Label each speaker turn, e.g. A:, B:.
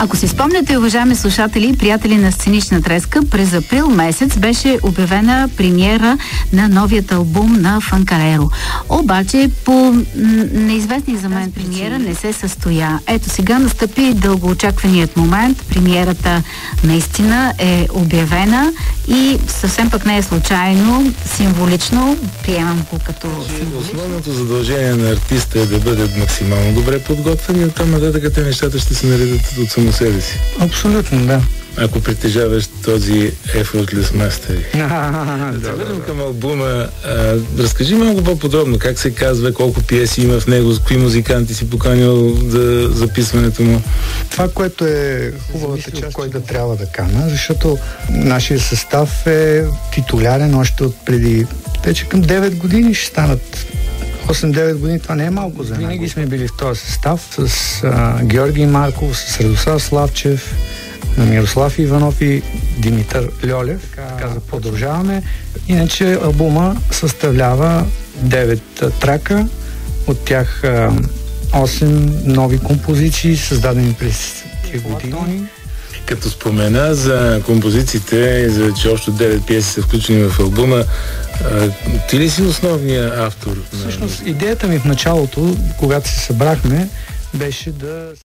A: Ако си спомняте, уважаеми слушатели и приятели на Сценична треска, през април месец беше обявена премиера на новият албум на Фанкареро. Обаче по неизвестни за мен премиера не се състоя. Ето сега настъпи дългоочакваният момент. Премиерата наистина е обявена и съвсем пък не е случайно, символично, приемам го като символично.
B: Основното задължение на артиста е да бъде максимално добре подготвен и оттам нататък те нещата ще се наредят от само себе си.
C: Абсолютно, да.
B: Ако притежаваш този effortless mastery. Да се върнем към албума. Разкажи малко по-подробно как се казва, колко пиеси има в него, с кои музиканти си поканил за записването му.
C: Това, което е хубавата част, който трябва да кана, защото нашия състав е титулярен още от преди вече към 9 години ще станат 8-9 години, това не е малко за винаги сме били в този състав с Георги Марков, с Радослав Славчев, Мирослав Иванов и Димитър Льолев. Така продължаваме. Иначе албума съставлява 9 трака, от тях 8 нови композиции, създадени през тези години.
B: Като спомена за композициите, за че още 9 пиеси са включени в албума, ти ли си основният автор?
C: Всъщност идеята ми в началото, когато се събрахме, беше да